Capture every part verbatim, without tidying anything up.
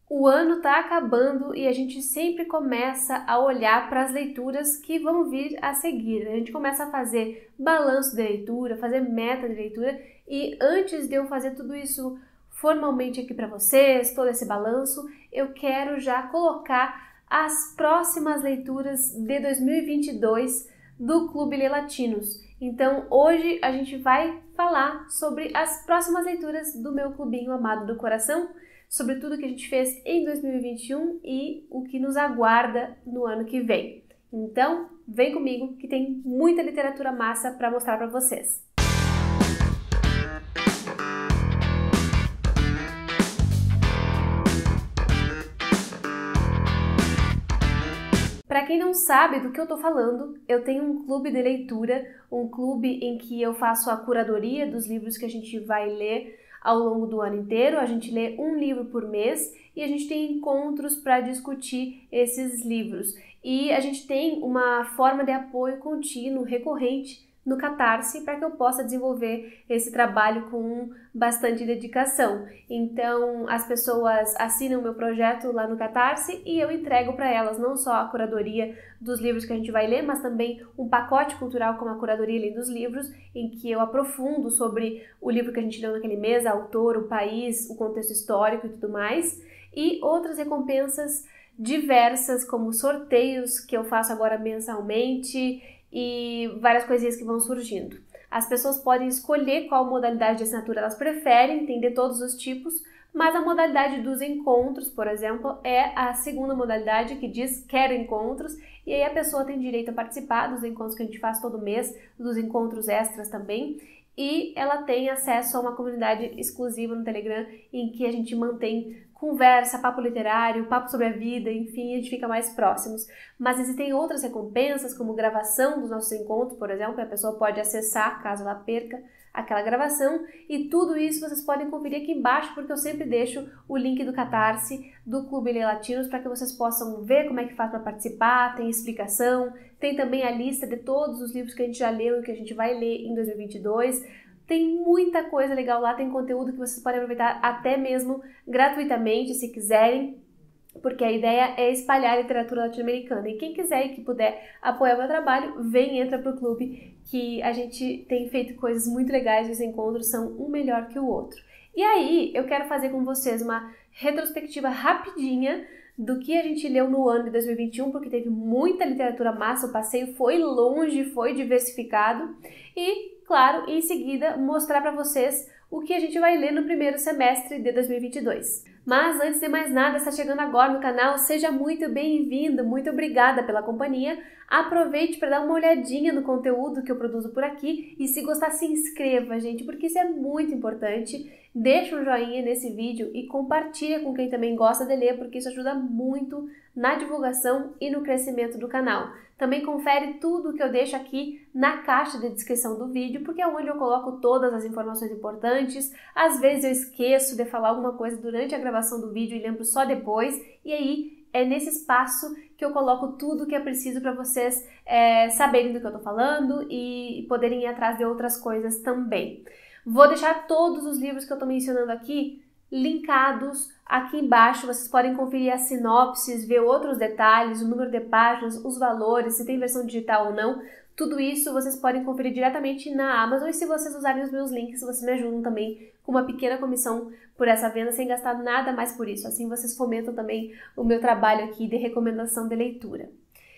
O ano está acabando e a gente sempre começa a olhar para as leituras que vão vir a seguir. A gente começa a fazer balanço de leitura, fazer meta de leitura, e antes de eu fazer tudo isso formalmente aqui para vocês, todo esse balanço, eu quero já colocar as próximas leituras de dois mil e vinte e dois do Clube Lê Latinos. Então hoje a gente vai falar sobre as próximas leituras do meu clubinho amado do coração, sobre tudo que a gente fez em dois mil e vinte e um e o que nos aguarda no ano que vem. Então, vem comigo que tem muita literatura massa para mostrar para vocês. Para quem não sabe do que eu estou falando, eu tenho um clube de leitura, um clube em que eu faço a curadoria dos livros que a gente vai ler ao longo do ano inteiro. A gente lê um livro por mês e a gente tem encontros para discutir esses livros. E a gente tem uma forma de apoio contínuo, recorrente, no Catarse, para que eu possa desenvolver esse trabalho com bastante dedicação. Então, as pessoas assinam o meu projeto lá no Catarse e eu entrego para elas não só a curadoria dos livros que a gente vai ler, mas também um pacote cultural como a curadoria além dos livros, em que eu aprofundo sobre o livro que a gente leu naquele mês, a autor, o país, o contexto histórico e tudo mais, e outras recompensas diversas, como sorteios que eu faço agora mensalmente, e várias coisinhas que vão surgindo. As pessoas podem escolher qual modalidade de assinatura elas preferem, tem de todos os tipos, mas a modalidade dos encontros, por exemplo, é a segunda modalidade que diz quero encontros, e aí a pessoa tem direito a participar dos encontros que a gente faz todo mês, dos encontros extras também, e ela tem acesso a uma comunidade exclusiva no Telegram em que a gente mantém conversa, papo literário, papo sobre a vida, enfim, a gente fica mais próximos. Mas existem outras recompensas, como gravação dos nossos encontros, por exemplo, que a pessoa pode acessar caso ela perca aquela gravação, e tudo isso vocês podem conferir aqui embaixo, porque eu sempre deixo o link do Catarse, do Clube Lê Latinos, para que vocês possam ver como é que faz para participar, tem explicação, tem também a lista de todos os livros que a gente já leu e que a gente vai ler em dois mil e vinte e dois, tem muita coisa legal lá, tem conteúdo que vocês podem aproveitar até mesmo gratuitamente, se quiserem, porque a ideia é espalhar a literatura latino-americana. E quem quiser e que puder apoiar o meu trabalho, vem e entra pro clube, que a gente tem feito coisas muito legais, os encontros são um melhor que o outro. E aí, eu quero fazer com vocês uma retrospectiva rapidinha do que a gente leu no ano de dois mil e vinte e um, porque teve muita literatura massa, o passeio foi longe, foi diversificado, e, claro, em seguida mostrar para vocês o que a gente vai ler no primeiro semestre de dois mil e vinte e dois. Mas antes de mais nada, está chegando agora no canal, seja muito bem-vindo, muito obrigada pela companhia. Aproveite para dar uma olhadinha no conteúdo que eu produzo por aqui e se gostar, se inscreva, gente, porque isso é muito importante. Deixa um joinha nesse vídeo e compartilha com quem também gosta de ler, porque isso ajuda muito na divulgação e no crescimento do canal. Também confere tudo que eu deixo aqui na caixa de descrição do vídeo, porque é onde eu coloco todas as informações importantes. Às vezes eu esqueço de falar alguma coisa durante a gravação do vídeo e lembro só depois, e aí é nesse espaço que eu coloco tudo que é preciso para vocês é, saberem do que eu tô falando e poderem ir atrás de outras coisas também. Vou deixar todos os livros que eu tô mencionando aqui linkados aqui embaixo, vocês podem conferir as sinopses, ver outros detalhes, o número de páginas, os valores, se tem versão digital ou não, tudo isso vocês podem conferir diretamente na Amazon, e se vocês usarem os meus links, vocês me ajudam também com uma pequena comissão por essa venda, sem gastar nada mais por isso, assim vocês fomentam também o meu trabalho aqui de recomendação de leitura.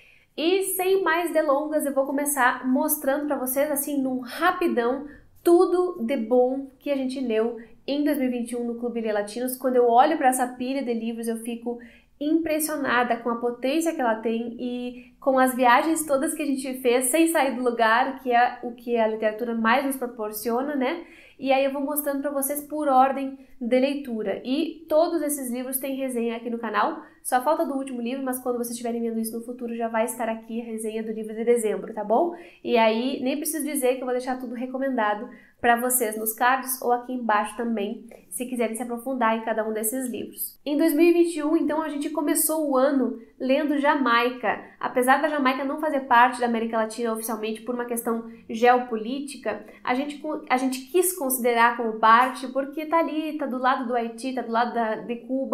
E sem mais delongas, eu vou começar mostrando para vocês, assim, num rapidão, tudo de bom que a gente leu em dois mil e vinte e um no Clube Lê Latinos. Quando eu olho para essa pilha de livros, eu fico impressionada com a potência que ela tem e com as viagens todas que a gente fez sem sair do lugar, que é o que a literatura mais nos proporciona, né? E aí eu vou mostrando para vocês por ordem de leitura. E todos esses livros têm resenha aqui no canal. Só falta do último livro, mas quando vocês estiverem vendo isso no futuro, já vai estar aqui a resenha do livro de dezembro, tá bom? E aí, nem preciso dizer que eu vou deixar tudo recomendado para vocês nos cards ou aqui embaixo também, se quiserem se aprofundar em cada um desses livros. Em dois mil e vinte e um, então, a gente começou o ano lendo Jamaica. Apesar da Jamaica não fazer parte da América Latina oficialmente por uma questão geopolítica, a gente, a gente quis considerar como parte porque tá ali, tá do lado do Haiti, tá do lado da, de Cuba,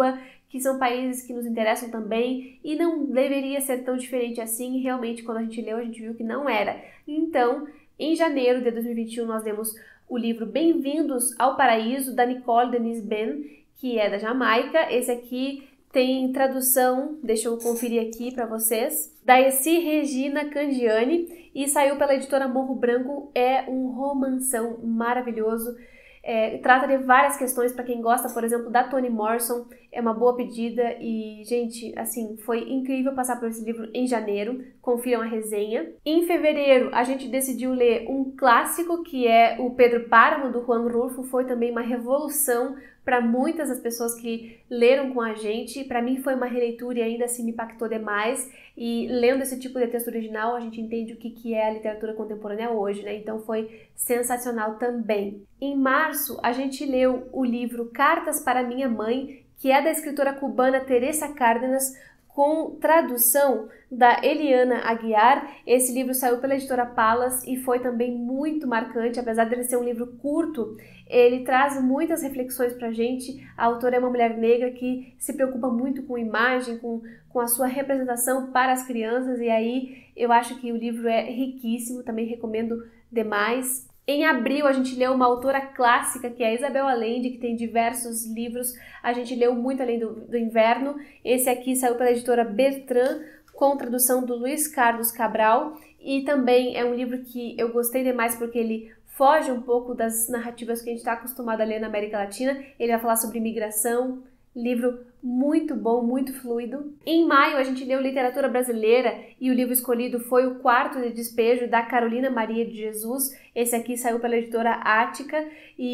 que são países que nos interessam também e não deveria ser tão diferente assim. Realmente, quando a gente leu, a gente viu que não era. Então, em janeiro de dois mil e vinte e um, nós demos o livro Bem-vindos ao Paraíso, da Nicole Denise Benn, que é da Jamaica. Esse aqui tem tradução, deixa eu conferir aqui para vocês, da Essi Regina Candiani, e saiu pela editora Morro Branco. É um romanção maravilhoso. É, trata de várias questões para quem gosta, por exemplo, da Toni Morrison. É uma boa pedida e, gente, assim, foi incrível passar por esse livro em janeiro. Confiram a resenha. Em fevereiro, a gente decidiu ler um clássico, que é o Pedro Páramo, do Juan Rulfo. Foi também uma revolução para muitas das pessoas que leram com a gente. Para mim foi uma releitura e ainda assim me impactou demais. E lendo esse tipo de texto original, a gente entende o que, que é a literatura contemporânea hoje, né? Então foi sensacional também. Em março, a gente leu o livro Cartas para Minha Mãe, que é da escritora cubana Teresa Cárdenas, com tradução da Eliana Aguiar. Esse livro saiu pela editora Palas e foi também muito marcante. Apesar de ele ser um livro curto, ele traz muitas reflexões pra gente. A autora é uma mulher negra que se preocupa muito com imagem, com, com a sua representação para as crianças, e aí eu acho que o livro é riquíssimo, também recomendo demais. Em abril, a gente leu uma autora clássica, que é a Isabel Allende, que tem diversos livros. A gente leu muito Além do, do Inverno. Esse aqui saiu pela editora Bertrand, com tradução do Luiz Carlos Cabral. E também é um livro que eu gostei demais porque ele foge um pouco das narrativas que a gente está acostumado a ler na América Latina. Ele vai falar sobre imigração. Livro muito bom, muito fluido. Em maio, a gente leu literatura brasileira e o livro escolhido foi O Quarto de Despejo, da Carolina Maria de Jesus. Esse aqui saiu pela editora Ática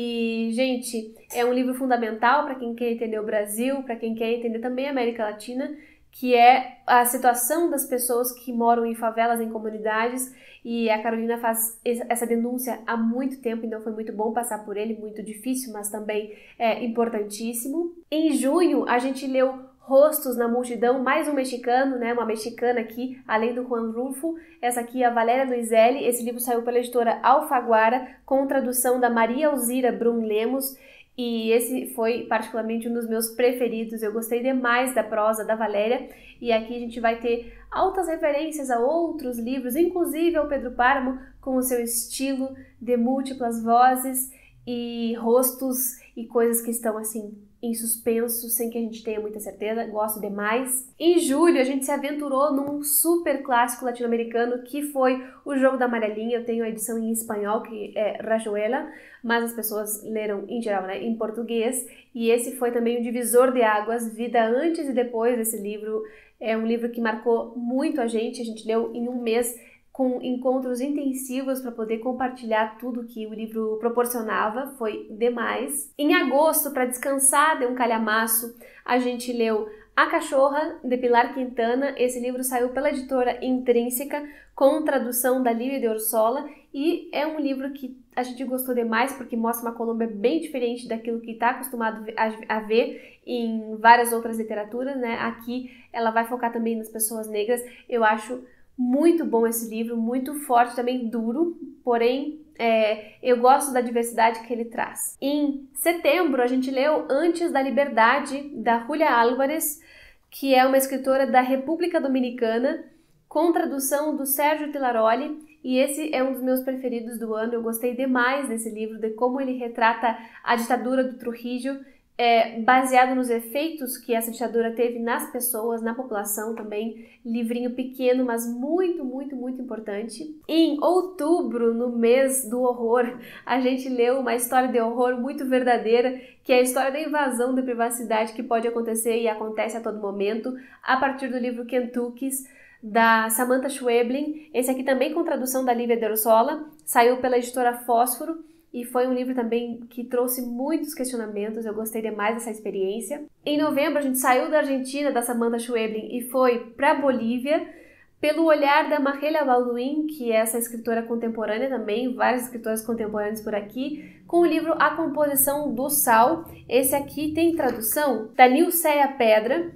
e, gente, é um livro fundamental para quem quer entender o Brasil, para quem quer entender também a América Latina, que é a situação das pessoas que moram em favelas, em comunidades, e a Carolina faz essa denúncia há muito tempo, então foi muito bom passar por ele, muito difícil, mas também é importantíssimo. Em junho, a gente leu Rostos na Multidão, mais um mexicano, né, uma mexicana aqui, além do Juan Rulfo. Essa aqui é a Valéria Luizelli. Esse livro saiu pela editora Alfaguara, com tradução da Maria Alzira Brum Lemos, e esse foi particularmente um dos meus preferidos. Eu gostei demais da prosa da Valéria, e aqui a gente vai ter altas referências a outros livros, inclusive ao Pedro Páramo, com o seu estilo de múltiplas vozes e rostos e coisas que estão assim em suspenso, sem que a gente tenha muita certeza. Gosto demais. Em julho, a gente se aventurou num super clássico latino-americano, que foi O Jogo da Amarelinha. Eu tenho a edição em espanhol, que é Rayuela, mas as pessoas leram, em geral, né, em português. E esse foi também um divisor de águas, vida antes e depois desse livro. É um livro que marcou muito a gente. A gente leu em um mês, com encontros intensivos para poder compartilhar tudo que o livro proporcionava. Foi demais. Em agosto, para descansar de um calhamaço, a gente leu A Cachorra, de Pilar Quintana. Esse livro saiu pela editora Intrínseca, com tradução da Lívia de Orsola, e é um livro que a gente gostou demais porque mostra uma Colômbia bem diferente daquilo que está acostumado a ver em várias outras literaturas, né? Aqui ela vai focar também nas pessoas negras. Eu acho muito bom esse livro, muito forte, também duro, porém é, eu gosto da diversidade que ele traz. Em setembro, a gente leu Antes da Liberdade, da Julia Álvarez, que é uma escritora da República Dominicana, com tradução do Sérgio Tilaroli, e esse é um dos meus preferidos do ano. Eu gostei demais desse livro, de como ele retrata a ditadura do Trujillo, É, baseado nos efeitos que essa ditadura teve nas pessoas, na população também. Livrinho pequeno, mas muito, muito, muito importante. Em outubro, no mês do horror, a gente leu uma história de horror muito verdadeira, que é a história da invasão de privacidade que pode acontecer e acontece a todo momento, a partir do livro Kentuckys, da Samantha Schweblin. Esse aqui também com tradução da Lívia de Orsola, saiu pela editora Fósforo, e foi um livro também que trouxe muitos questionamentos. Eu gostei demais dessa experiência. Em novembro, a gente saiu da Argentina, da Samantha Schweblin, e foi para Bolívia, pelo olhar da Marcela Balduin, que é essa escritora contemporânea também, várias escritoras contemporâneas por aqui, com o livro A Composição do Sal. Esse aqui tem tradução da Nilceia Pedra,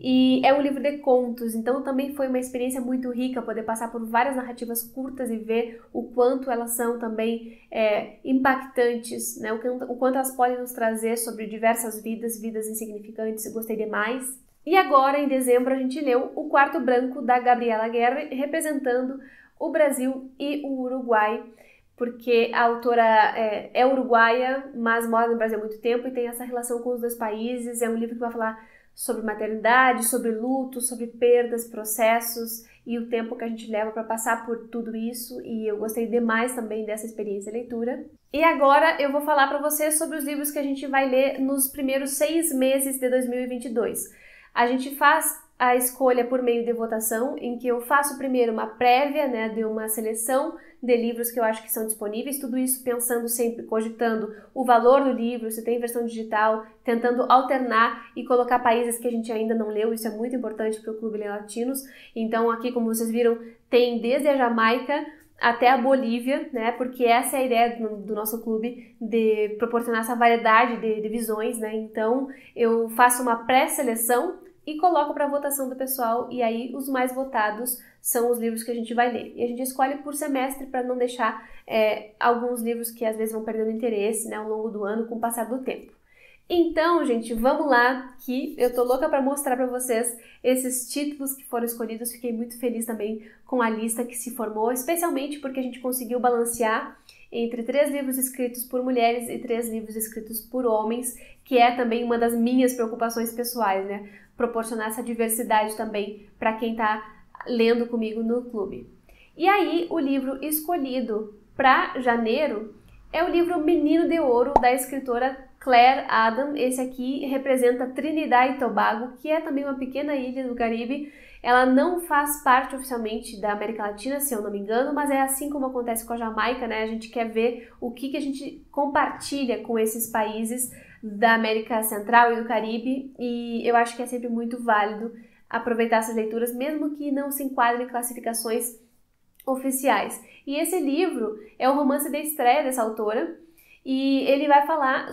e é um livro de contos, então também foi uma experiência muito rica poder passar por várias narrativas curtas e ver o quanto elas são também é, impactantes, né? o, quanto, o quanto elas podem nos trazer sobre diversas vidas, vidas insignificantes. Eu gostei demais. E agora, em dezembro, a gente leu O Quarto Branco, da Gabriela Guerra, representando o Brasil e o Uruguai, porque a autora é, é uruguaia, mas mora no Brasil há muito tempo e tem essa relação com os dois países. É um livro que vai falar sobre maternidade, sobre luto, sobre perdas, processos e o tempo que a gente leva para passar por tudo isso, e eu gostei demais também dessa experiência de leitura. E agora eu vou falar para vocês sobre os livros que a gente vai ler nos primeiros seis meses de dois mil e vinte e dois. A gente faz a escolha por meio de votação, em que eu faço primeiro uma prévia, né, de uma seleção de livros que eu acho que são disponíveis, tudo isso pensando sempre, cogitando o valor do livro, se tem versão digital, tentando alternar e colocar países que a gente ainda não leu. Isso é muito importante para o Clube Lê Latinos. Então aqui, como vocês viram, tem desde a Jamaica até a Bolívia, né, porque essa é a ideia do, do nosso clube, de proporcionar essa variedade de, de visões, né. Então eu faço uma pré-seleção e coloco para votação do pessoal, e aí os mais votados são os livros que a gente vai ler. E a gente escolhe por semestre para não deixar é, alguns livros que às vezes vão perdendo interesse, né, ao longo do ano com o passar do tempo. Então, gente, vamos lá, que eu tô louca para mostrar para vocês esses títulos que foram escolhidos. Fiquei muito feliz também com a lista que se formou, especialmente porque a gente conseguiu balancear entre três livros escritos por mulheres e três livros escritos por homens, que é também uma das minhas preocupações pessoais, né? Proporcionar essa diversidade também para quem está lendo comigo no clube. E aí, o livro escolhido para janeiro é o livro Menino de Ouro, da escritora Claire Adam. Esse aqui representa Trinidad e Tobago, que é também uma pequena ilha do Caribe. Ela não faz parte oficialmente da América Latina, se eu não me engano, mas é assim como acontece com a Jamaica, né? A gente quer ver o que, que a gente compartilha com esses países da América Central e do Caribe, e eu acho que é sempre muito válido aproveitar essas leituras, mesmo que não se enquadrem em classificações oficiais. E esse livro é o romance de estreia dessa autora, e ele vai falar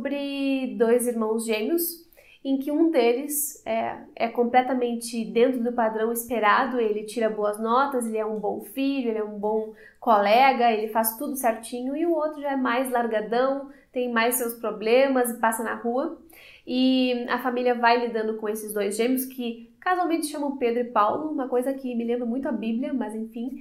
sobre dois irmãos gêmeos, em que um deles é, é completamente dentro do padrão esperado. Ele tira boas notas, ele é um bom filho, ele é um bom colega, ele faz tudo certinho, e o outro já é mais largadão, tem mais seus problemas e passa na rua. E a família vai lidando com esses dois gêmeos, que casualmente chamam Pedro e Paulo, uma coisa que me lembra muito a Bíblia, mas enfim.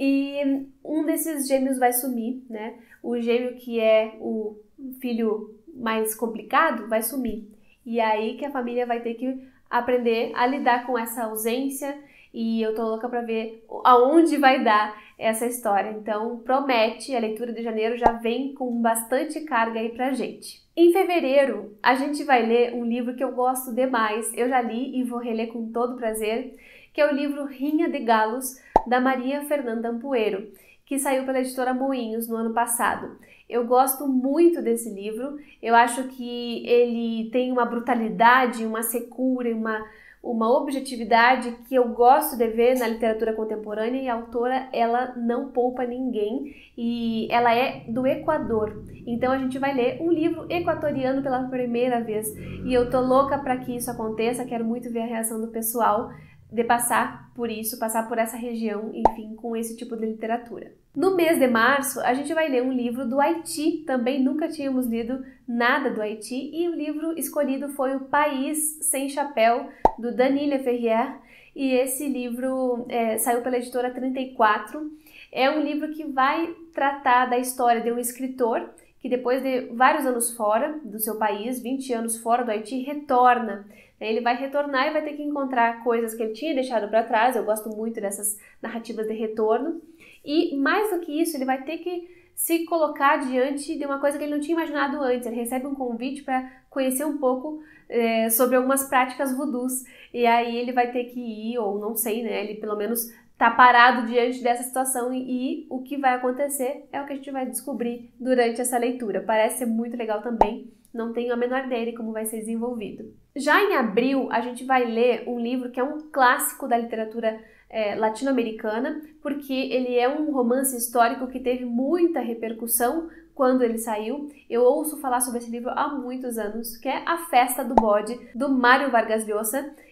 E um desses gêmeos vai sumir, né? O gêmeo que é o filho mais complicado vai sumir. E é aí que a família vai ter que aprender a lidar com essa ausência, e eu tô louca pra ver aonde vai dar essa história. Então promete, a leitura de janeiro já vem com bastante carga aí pra gente. Em fevereiro, a gente vai ler um livro que eu gosto demais, eu já li e vou reler com todo prazer, que é o livro Rinha de Galos, da Maria Fernanda Ampuero, que saiu pela editora Moinhos no ano passado. Eu gosto muito desse livro, eu acho que ele tem uma brutalidade, uma secura, uma, uma objetividade que eu gosto de ver na literatura contemporânea, e a autora, ela não poupa ninguém, e ela é do Equador. Então a gente vai ler um livro equatoriano pela primeira vez, e eu tô louca para que isso aconteça, quero muito ver a reação do pessoal de passar por isso, passar por essa região, enfim, com esse tipo de literatura. No mês de março, a gente vai ler um livro do Haiti, também nunca tínhamos lido nada do Haiti, e o livro escolhido foi O País Sem Chapéu, do Dany Ferrier, e esse livro é, saiu pela editora trinta e quatro. É um livro que vai tratar da história de um escritor que, depois de vários anos fora do seu país, vinte anos fora do Haiti, retorna. Ele vai retornar e vai ter que encontrar coisas que ele tinha deixado para trás. Eu gosto muito dessas narrativas de retorno. E mais do que isso, ele vai ter que se colocar diante de uma coisa que ele não tinha imaginado antes. Ele recebe um convite para conhecer um pouco é, sobre algumas práticas voodoos. E aí ele vai ter que ir, ou não sei, né? Ele pelo menos tá parado diante dessa situação, e, e o que vai acontecer é o que a gente vai descobrir durante essa leitura. Parece ser muito legal também. Não tenho a menor ideia de como vai ser desenvolvido. Já em abril, a gente vai ler um livro que é um clássico da literatura é, latino-americana, porque ele é um romance histórico que teve muita repercussão quando ele saiu. Eu ouço falar sobre esse livro há muitos anos, que é A Festa do Bode, do Mário Vargas Llosa,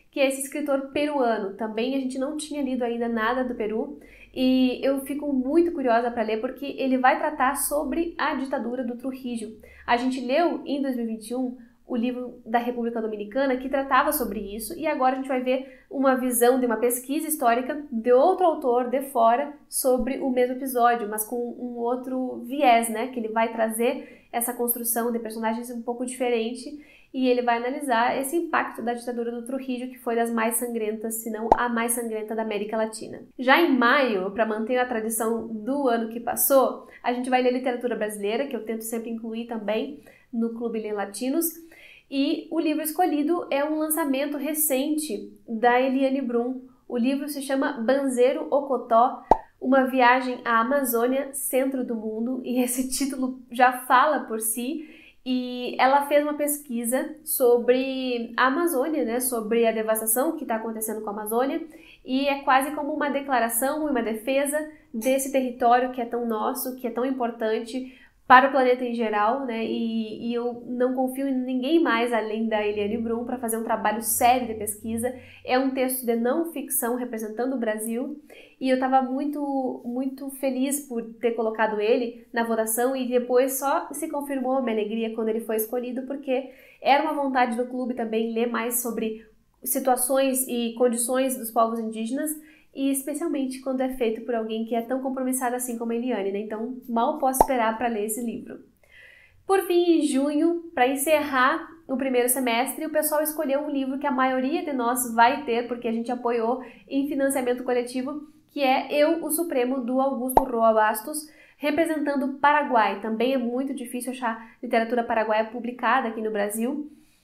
que é esse escritor peruano. Também a gente não tinha lido ainda nada do Peru, e eu fico muito curiosa para ler porque ele vai tratar sobre a ditadura do Trujillo. A gente leu em dois mil e vinte e um o livro da República Dominicana que tratava sobre isso, e agora a gente vai ver uma visão de uma pesquisa histórica de outro autor de fora sobre o mesmo episódio, mas com um outro viés, né? Que ele vai trazer essa construção de personagens um pouco diferente, e ele vai analisar esse impacto da ditadura do Trujillo, que foi das mais sangrentas, se não a mais sangrenta da América Latina. Já em maio, para manter a tradição do ano que passou, a gente vai ler literatura brasileira, que eu tento sempre incluir também no Clube Lê Latinos, e o livro escolhido é um lançamento recente da Eliane Brum. O livro se chama Banzeiro Ocotó, uma viagem à Amazônia, centro do mundo, e esse título já fala por si. E ela fez uma pesquisa sobre a Amazônia, né, sobre a devastação que está acontecendo com a Amazônia, e é quase como uma declaração e uma defesa desse território que é tão nosso, que é tão importante para o planeta em geral, né, e, e eu não confio em ninguém mais além da Eliane Brum para fazer um trabalho sério de pesquisa. É um texto de não ficção representando o Brasil, e eu estava muito, muito feliz por ter colocado ele na votação, e depois só se confirmou a minha alegria quando ele foi escolhido, porque era uma vontade do clube também ler mais sobre situações e condições dos povos indígenas, e especialmente quando é feito por alguém que é tão compromissado assim como a Eliane, né? Então mal posso esperar para ler esse livro. Por fim, em junho, para encerrar o primeiro semestre, o pessoal escolheu um livro que a maioria de nós vai ter, porque a gente apoiou em financiamento coletivo, que é Eu, o Supremo, do Augusto Roa Bastos, representando o Paraguai. Também é muito difícil achar literatura paraguaia publicada aqui no Brasil,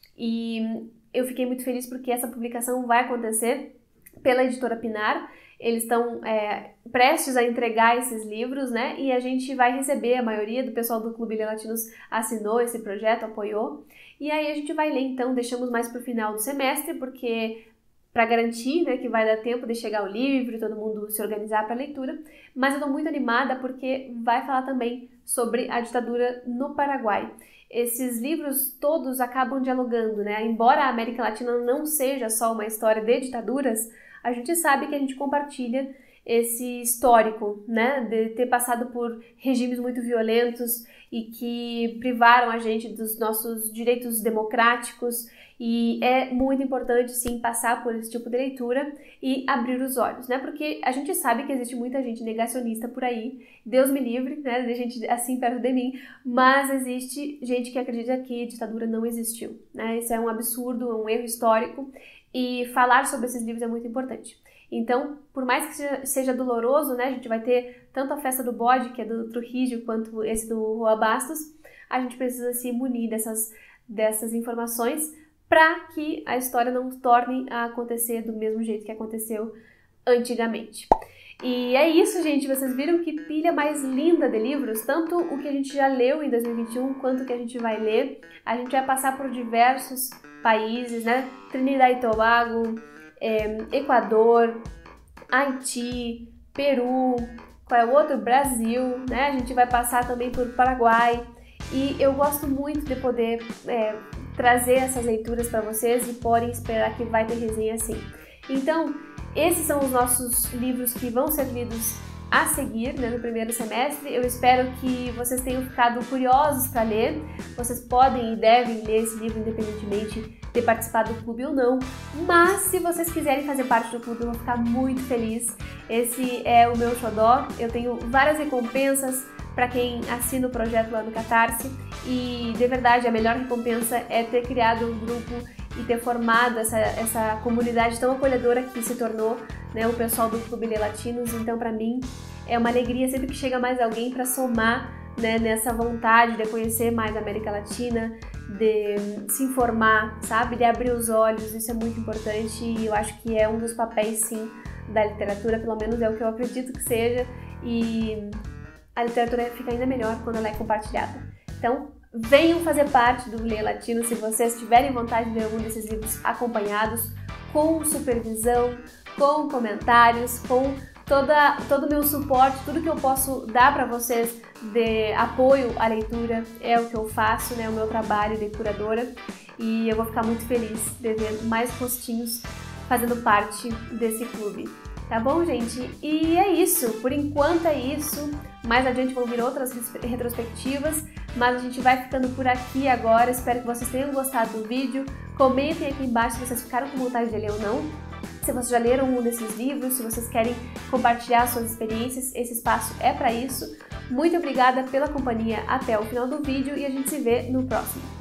e eu fiquei muito feliz porque essa publicação vai acontecer pela editora Pinar. Eles estão é, prestes a entregar esses livros, né? E a gente vai receber, a maioria do pessoal do Clube Lê Latinos assinou esse projeto, apoiou. E aí a gente vai ler, então, deixamos mais para o final do semestre, porque para garantir, né, que vai dar tempo de chegar o livro e todo mundo se organizar para a leitura. Mas eu estou muito animada porque vai falar também sobre a ditadura no Paraguai. Esses livros todos acabam dialogando, né? Embora a América Latina não seja só uma história de ditaduras, a gente sabe que a gente compartilha esse histórico, né, de ter passado por regimes muito violentos e que privaram a gente dos nossos direitos democráticos, e é muito importante, sim, passar por esse tipo de leitura e abrir os olhos, né, porque a gente sabe que existe muita gente negacionista por aí, Deus me livre, né, de gente assim perto de mim, mas existe gente que acredita que a ditadura não existiu, né, isso é um absurdo, é um erro histórico, e falar sobre esses livros é muito importante. Então, por mais que seja, seja doloroso, né, a gente vai ter tanto a festa do bode, que é do Trujillo, quanto esse do Roa Bastos, a gente precisa se munir dessas, dessas informações para que a história não torne a acontecer do mesmo jeito que aconteceu antigamente. E é isso, gente. Vocês viram que pilha mais linda de livros, tanto o que a gente já leu em dois mil e vinte e um, quanto o que a gente vai ler. A gente vai passar por diversos países, né? Trinidad e Tobago, é, Equador, Haiti, Peru, qual é o outro? Brasil, né? A gente vai passar também por Paraguai, e eu gosto muito de poder é, trazer essas leituras para vocês e podem esperar que vai ter resenha assim. Então, esses são os nossos livros que vão ser lidos a seguir, né, no primeiro semestre. Eu espero que vocês tenham ficado curiosos para ler. Vocês podem e devem ler esse livro independentemente de participar do clube ou não, mas se vocês quiserem fazer parte do clube, eu vou ficar muito feliz. Esse é o meu xodó. Eu tenho várias recompensas para quem assina o projeto lá no Catarse, e de verdade a melhor recompensa é ter criado um grupo e ter formado essa, essa comunidade tão acolhedora que se tornou, né, o pessoal do Clube Lê Latinos. Então, para mim, é uma alegria sempre que chega mais alguém para somar, né, nessa vontade de conhecer mais a América Latina, de se informar, sabe, de abrir os olhos. Isso é muito importante, e eu acho que é um dos papéis, sim, da literatura, pelo menos é o que eu acredito que seja, e a literatura fica ainda melhor quando ela é compartilhada. Então, venham fazer parte do Lê Latino se vocês tiverem vontade de ler algum desses livros acompanhados, com supervisão, com comentários, com toda, todo o meu suporte, tudo que eu posso dar para vocês de apoio à leitura é o que eu faço, né, o meu trabalho de curadora, e eu vou ficar muito feliz de ver mais rostinhos fazendo parte desse clube. Tá bom, gente? E é isso, por enquanto é isso. Mais adiante vão vir outras retrospectivas, mas a gente vai ficando por aqui agora. Espero que vocês tenham gostado do vídeo. Comentem aqui embaixo se vocês ficaram com vontade de ler ou não. Se vocês já leram um desses livros, se vocês querem compartilhar suas experiências, esse espaço é para isso. Muito obrigada pela companhia até o final do vídeo e a gente se vê no próximo.